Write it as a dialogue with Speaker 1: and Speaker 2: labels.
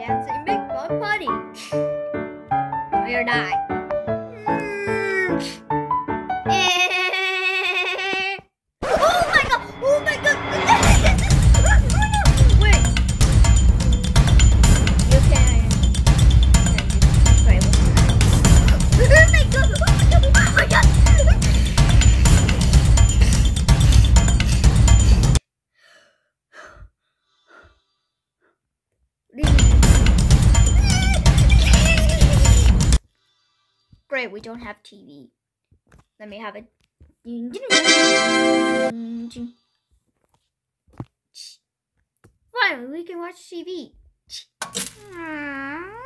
Speaker 1: dancing big block party. Or die. Oh my god! Oh my god! Wait. You can. Wait. Oh my god! Oh my god! Oh my god! Great, we don't have TV. Let me have it. Finally, we can watch TV.